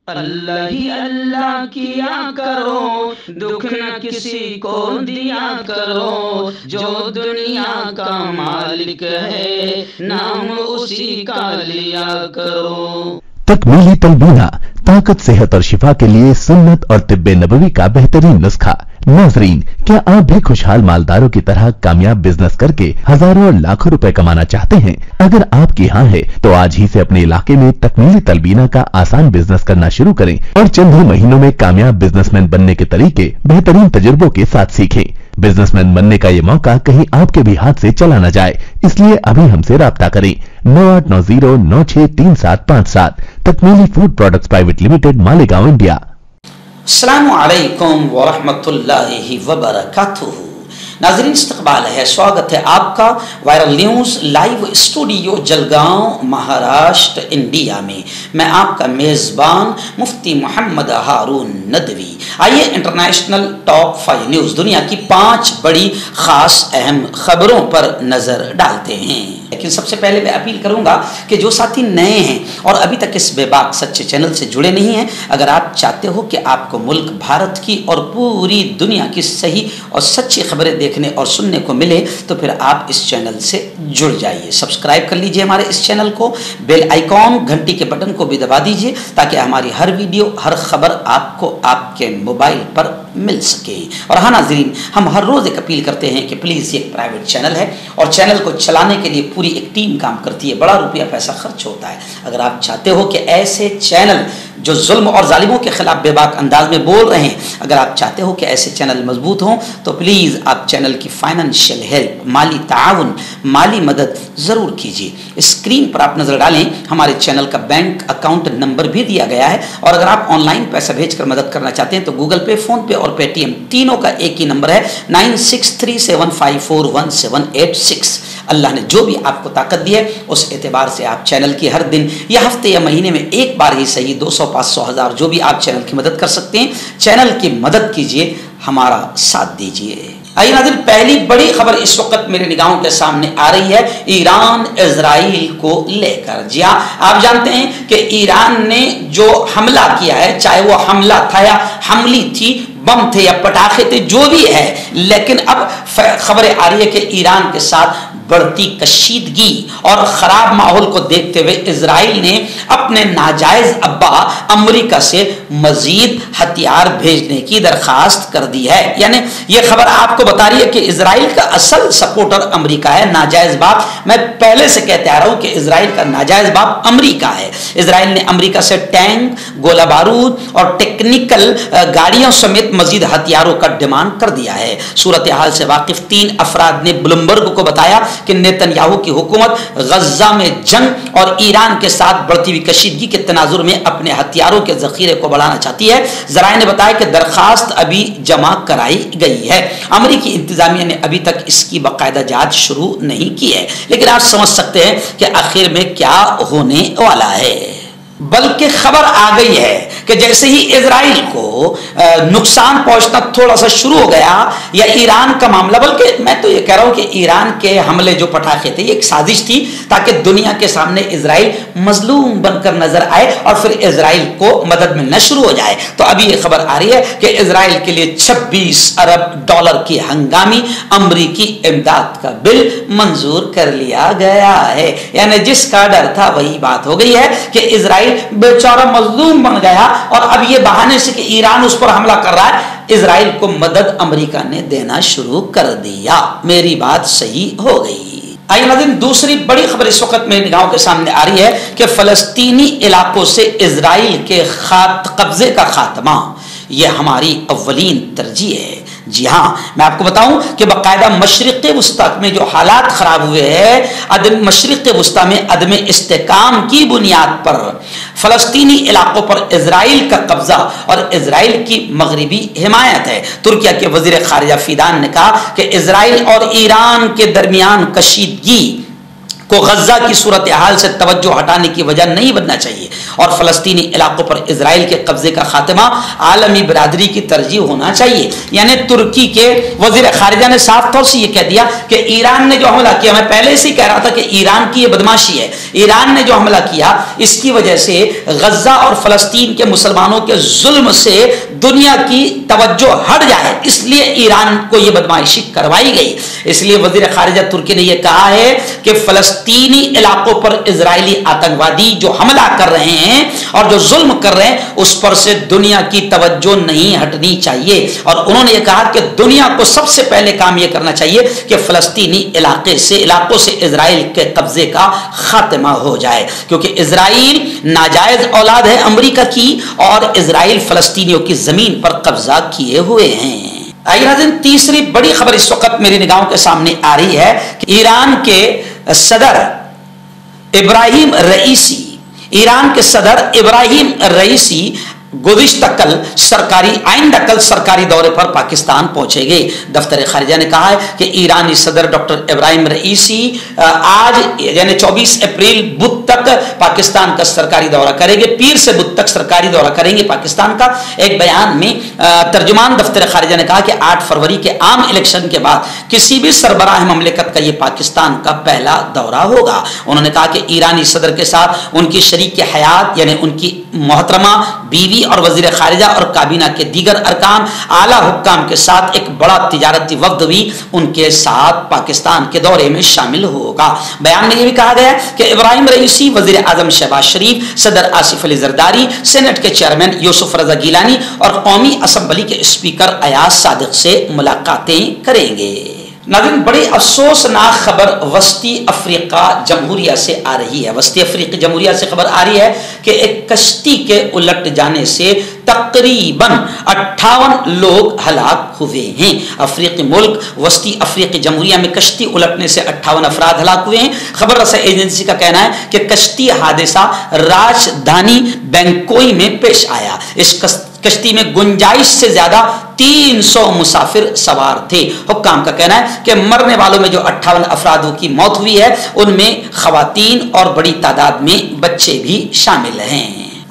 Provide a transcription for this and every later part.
اللہ ہی اللہ کیا کرو، دکھ نہ کسی کو دیا کرو، جو دنیا کا مالک ہے نام اسی کا لیا کرو۔ تکمیلی تلبینہ طاقت، صحت اور شفا کے لیے سنت اور طب نبوی کا بہترین نسخہ۔ ناظرین، کیا آپ بھی خوشحال مالداروں کی طرح کامیاب بزنس کر کے ہزاروں اور لاکھوں روپے کمانا چاہتے ہیں؟ اگر آپ کی ہاں ہے تو آج ہی سے اپنے علاقے میں تکمیلی تلبینہ کا آسان بزنس کرنا شروع کریں اور چند ہی مہینوں میں کامیاب بزنس مین بننے کے طریقے بہترین تجربوں کے ساتھ سیکھیں۔ بزنس مین بننے کا یہ موقع کہیں آپ کے بھی ہاتھ سے چلا نہ جائے، اس لیے ابھی ہم سے رابطہ کریں۔ 9890963757 Takmili food products private limited, Malegaon, India. السلام علیکم ورحمۃ اللہ وبرکاتہ۔ ناظرین، استقبال ہے، سواگت ہے آپ کا viral news live studio Jalgaon, Maharashtra, India میں۔ میں آپ کا میزبان مفتی محمد ہارون ندوی۔ آئیے انٹرنیشنل ٹاپ 5 نیوز، دنیا کی 5 بڑی خاص اہم خبروں پر نظر ڈالتے ہیں۔ لیکن سب سے پہلے میں اپیل کروں گا کہ جو ساتھی نئے ہیں اور ابھی تک اس بے باک سچے چینل سے جڑے نہیں ہیں، اگر آپ چاہتے ہو کہ آپ کو ملک بھارت کی اور پوری دنیا کی صحیح اور سچی خبریں دیکھنے اور سننے کو ملے تو پھر آپ اس چینل سے جڑ جائیے۔ سبسکرائب کر لیجئے ہمارے اس چینل کو، بیل آئیکن گھنٹی کے بٹن کو بھی دبا دیجئے تاکہ ہماری ہر ویڈیو، ہر خبر آپ کو آپ کے موبائل پر مل سکے۔ اور ہاں ناظرین، ہم ہر روز ایک اپیل کرتے ہیں کہ پلیز یہ ایک پرائیویٹ چینل ہے اور چینل کو چلانے کے لیے پوری ایک ٹیم کام کرتی ہے، بڑا روپیہ پیسہ خرچ ہوتا ہے۔ اگر آپ چاہتے ہو کہ ایسے چینل جو ظلم اور ظالموں کے خلاف بے باک انداز میں بول رہے ہیں، اگر آپ چاہتے ہو کہ ایسے چینل مضبوط ہوں تو پلیز آپ چینل کی فائنینشیل ہیلپ، مالی تعاون، مالی مدد ضرور کیجیے۔ اسکرین پر آپ نظر ڈالیں، ہمارے چینل کا بینک اکاؤنٹ نمبر بھی دیا گیا ہے، اور اگر آپ آن لائن پیسہ بھیج کر مدد کرنا چاہتے ہیں تو گوگل پے، فون پے اور پے ٹی ایم تینوں کا ایک ہی نمبر ہے 9637541786۔ اللہ نے جو بھی آپ کو طاقت دی ہے اس اعتبار سے آپ چینل کی ہر دن یا ہفتے یا مہینے میں ایک بار ہی صحیح 200، 500، 1000 جو بھی آپ چینل کی مدد کر سکتے ہیں، چینل کی مدد کیجئے، ہمارا ساتھ دیجئے۔ آئیے ناظرین، پہلی بڑی خبر اس وقت میرے نگاہوں کے سامنے آ رہی ہے ایران اسرائیل کو لے کر۔ جی ہاں، آپ جانتے ہیں کہ ایران نے جو حملہ کیا ہے، چاہے وہ حملہ تھا یا حملی تھی، بم تھے یا پٹاخے تھے، جو بھی ہے، لیکن اب خبریں آ رہی ہے کہ ایران کے ساتھ بڑھتی کشیدگی اور خراب ماحول کو دیکھتے ہوئے اسرائیل نے اپنے ناجائز ابا امریکہ سے مزید ہتھیار بھیجنے کی درخواست کر دی ہے۔ یعنی یہ خبر آپ کو بتا رہی ہے کہ اسرائیل کا اصل سپورٹر امریکہ ہے، ناجائز باپ۔ میں پہلے سے کہتے آ رہا ہوں کہ اسرائیل کا ناجائز باپ امریکہ ہے۔ اسرائیل نے امریکہ سے ٹینک، گولہ بارود اور ٹیکنیکل گاڑیوں سمیت مزید ہتھیاروں کا ڈیمانڈ کر دیا ہے۔ صورتحال سے واقف 3 افراد نے بلومبرگ کو بتایا کہ نیتن یاہو کی حکومت غزہ میں جنگ اور ایران کے ساتھ بڑھتی ہوئی کشیدگی کے تناظر میں اپنے ہتھیاروں کے ذخیرے کو بڑھانا چاہتی ہے۔ ذرائع نے بتایا کہ درخواست ابھی جمع کرائی گئی ہے۔ امریکی انتظامیہ نے ابھی تک اس کی باقاعدہ جانچ شروع نہیں کی ہے، لیکن آپ سمجھ سکتے ہیں کہ آخر میں کیا ہونے والا ہے۔ بلکہ خبر آ گئی ہے کہ جیسے ہی اسرائیل کو نقصان پہنچنا تھوڑا سا شروع ہو گیا، یا ایران کا معاملہ، بلکہ میں تو یہ کہہ رہا ہوں کہ ایران کے حملے جو پٹاخے تھے یہ ایک سازش تھی تاکہ دنیا کے سامنے اسرائیل مظلوم بن کر نظر آئے اور پھر اسرائیل کو مدد ملنا شروع ہو جائے۔ تو ابھی یہ خبر آ رہی ہے کہ اسرائیل کے لیے 26 ارب ڈالر کی ہنگامی امریکی امداد کا بل منظور کر لیا گیا ہے۔ یعنی جس کا ڈر تھا وہی بات ہو گئی ہے کہ اسرائیل بیچارہ مظلوم بن گیا، اور اب یہ بہانے سے کہ ایران اس پر حملہ کر رہا ہے، اسرائیل کو مدد امریکہ نے دینا شروع کر دیا۔ میری بات صحیح ہو گئی۔ آئیے ناظرین، دوسری بڑی خبر اس وقت میرے نگاہوں کے سامنے آ رہی ہے کہ فلسطینی علاقوں سے اسرائیل کے قبضے کا خاتمہ یہ ہماری اولین ترجیح ہے۔ جی ہاں، میں آپ کو بتاؤں کہ باقاعدہ مشرق وسطی میں جو حالات خراب ہوئے ہیں، مشرق وسطی میں عدم استحکام کی بنیاد پر فلسطینی علاقوں پر اسرائیل کا قبضہ اور اسرائیل کی مغربی حمایت ہے۔ ترکیہ کے وزیر خارجہ فیدان نے کہا کہ اسرائیل اور ایران کے درمیان کشیدگی کو غزہ کی صورتحال سے توجہ ہٹانے کی وجہ نہیں بننا چاہیے اور فلسطینی علاقوں پر اسرائیل کے قبضے کا خاتمہ عالمی برادری کی ترجیح ہونا چاہیے. یعنی ترکی کے وزیر خارجہ نے صاف طور سے یہ کہہ دیا کہ ایران نے جو حملہ کیا، میں پہلے سے ہی کہہ رہا تھا کہ ایران کی یہ بدماشی ہے، ایران نے جو حملہ کیا اس کی وجہ سے غزہ اور فلسطین کے مسلمانوں کے ظلم سے دنیا کی توجہ ہٹ جائے، اس لیے ایران کو یہ بدماشی کروائی گئی. اس لیے وزیر خارجہ ترکی نے یہ کہا ہے کہ فلسطینی علاقوں پر اسرائیلی آتنکوادی جو حملہ کر رہے ہیں اور جو ظلم کر رہے ہیں اس پر سے دنیا کی توجہ نہیں ہٹنی چاہیے. اور انہوں نے یہ کہا کہ دنیا کو سب سے پہلے کام یہ کرنا چاہیے کہ فلسطینی علاقوں سے اسرائیل کے قبضے کا خاتمہ ہو جائے، کیونکہ اسرائیل ناجائز اولاد ہے امریکہ کی اور اسرائیل فلسطینیوں کی زمین پر قبضہ کیے ہوئے ہیں. آئیے ناظرین، تیسری بڑی خبر اس وقت میری نگاہوں کے سامنے آ رہی ہے کہ ایران کے صدر ابراہیم رئیسی گزشتہ کل سرکاری دورے پر پاکستان پہنچے گئے. دفتر خارجہ نے کہا ہے کہ ایرانی صدر ڈاکٹر ابراہیم رئیسی آج یعنی 24 اپریل بدھ تک پاکستان کا سرکاری دورہ کریں گے، پیر سے بدھ تک سرکاری دورہ کریں گے پاکستان کا. ایک بیان میں ترجمان دفتر خارجہ نے کہا کہ 8 فروری کے عام الیکشن کے بعد کسی بھی سربراہ مملکت کا یہ پاکستان کا پہلا دورہ ہوگا. انہوں نے کہا کہ ایرانی صدر کے ساتھ ان کی شریک حیات یعنی ان کی محترمہ بیوی اور وزیر خارجہ اور کابینہ کے دیگر ارکان اعلیٰ حکام کے ساتھ ایک بڑا تجارتی وفد بھی ان کے ساتھ پاکستان کے دورے میں شامل ہوگا. بیان میں یہ بھی کہا گیا کہ ابراہیم رئیسی وزیر اعظم شہباز شریف، صدر آصف علی زرداری، سینٹ کے چیئرمین یوسف رضا گیلانی اور قومی اسمبلی کے اسپیکر ایاز صادق سے ملاقاتیں کریں گے. ناظرین، بڑی افسوسناک خبر وسطی افریقہ جمہوریہ سے آ رہی ہے. وسطی افریقی جمہوریہ سے خبر آ رہی ہے کہ ایک کشتی کے الٹ جانے سے تقریباً 58 لوگ ہلاک ہوئے ہیں. افریقی ملک وسطی افریقی جمہوریہ میں کشتی الٹنے سے 58 افراد ہلاک ہوئے ہیں. خبر رساں ایجنسی کا کہنا ہے کہ کشتی حادثہ راجدھانی بینکوئی میں پیش آیا. اس کشتی میں گنجائش سے زیادہ 300 مسافر سوار تھے. حکام کا کہنا ہے کہ مرنے والوں میں جو 58 افرادوں کی موت ہوئی ہے ان میں خواتین اور بڑی تعداد میں بچے بھی شامل ہیں.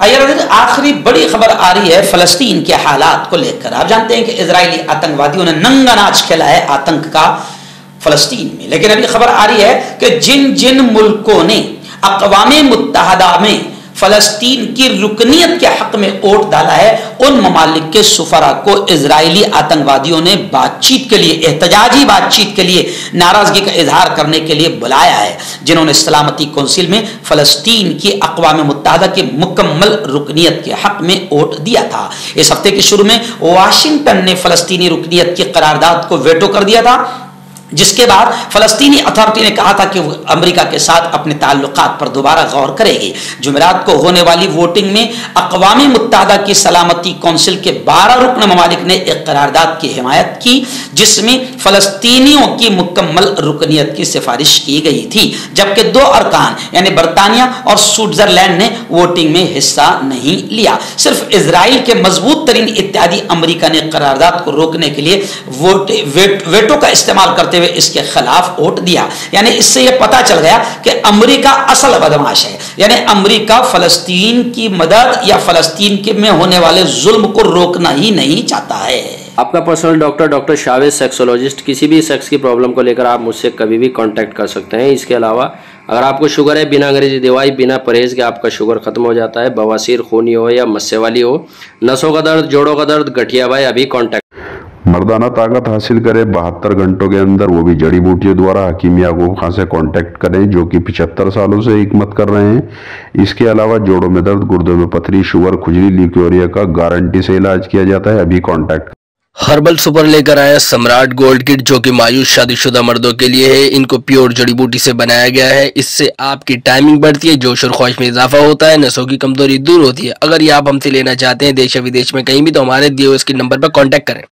آخری بڑی خبر آ رہی ہے فلسطین کے حالات کو لے کر. آپ جانتے ہیں کہ اسرائیلی آتنکوادیوں نے ننگا ناچ کھیلا ہے آتنک کا فلسطین میں، لیکن ابھی خبر آ رہی ہے کہ جن ملکوں نے اقوام متحدہ میں فلسطین کی رکنیت کے حق میں ووٹ ڈالا ہے ان ممالک کے سفراء کو اسرائیلی آتنکوادیوں نے بات چیت کے لیے، احتجاجی بات چیت کے لیے، ناراضگی کا اظہار کرنے کے لیے بلایا ہے، جنہوں نے سلامتی کونسل میں فلسطین کی اقوام متحدہ کی مکمل رکنیت کے حق میں ووٹ دیا تھا. اس ہفتے کے شروع میں واشنگٹن نے فلسطینی رکنیت کی قرارداد کو ویٹو کر دیا تھا، جس کے بعد فلسطینی اتھارٹی نے کہا تھا کہ وہ امریکہ کے ساتھ اپنے تعلقات پر دوبارہ غور کرے گی. جمعرات کو ہونے والی ووٹنگ میں اقوام متحدہ کی سلامتی کونسل کے 12 رکن ممالک نے ایک قرارداد کی حمایت کی جس میں فلسطینیوں کی مکمل رکنیت کی سفارش کی گئی تھی، جبکہ 2 ارکان یعنی برطانیہ اور سوئٹزرلینڈ نے ووٹنگ میں حصہ نہیں لیا. صرف اسرائیل کے مضبوط ترین اتحادی امریکہ نے قرارداد کو روکنے کے لیے ویٹو کا استعمال کرتے ہوئے اس کے خلاف ووٹ دیا. یعنی اس سے یہ پتا چل گیا کہ امریکہ اصل بدماش ہے، یعنی امریکہ فلسطین کی مدد یا فلسطین میں ہونے والے ظلم کو روکنا ہی نہیں چاہتا ہے. آپ کا پرسنل ڈاکٹر شاویز سیکسولوجسٹ، کسی بھی سیکس کی پرابلم کو لے کر آپ مجھ سے کبھی بھی کانٹیکٹ کر سکتے ہیں. اس کے علاوہ اگر آپ کو شوگر ہے، بنا انگریزی دوائی، بنا پرہیز کے آپ کا شوگر ختم ہو جاتا ہے، بواسیر، خونی ہو یا مسے والی ہو، نسوں کا درد، جوڑوں کا درد، گٹھیا بھائی، ابھی کانٹیکٹ. مردانہ طاقت حاصل کرے 72 گھنٹوں کے اندر، وہ بھی جڑی بوٹیوں دوارا. حکیم یعقوب خان سے کانٹیکٹ کریں جو کہ 75 سالوں سے حکمت کر رہے ہیں. اس کے علاوہ جوڑوں میں درد، گردوں میں پتھری، شوگر، کھجلی، لیکوریا کا گارنٹی سے علاج کیا جاتا ہے. ابھی کانٹیکٹ. ہربل سپر لے کر آیا سمراٹ گولڈ کٹ جو کہ مایوس شادی شدہ مردوں کے لیے ہے. ان کو پیور جڑی بوٹی سے بنایا گیا ہے. اس سے آپ کی ٹائمنگ بڑھتی ہے، جوش اور خواہش میں اضافہ ہوتا ہے، نسوں کی کمزوری دور ہوتی ہے. اگر یہ آپ ہم سے لینا چاہتے ہیں دیش یا ودیش میں کہیں بھی، تو ہمارے دیے ہوئے اس کے نمبر پر کانٹیکٹ کریں.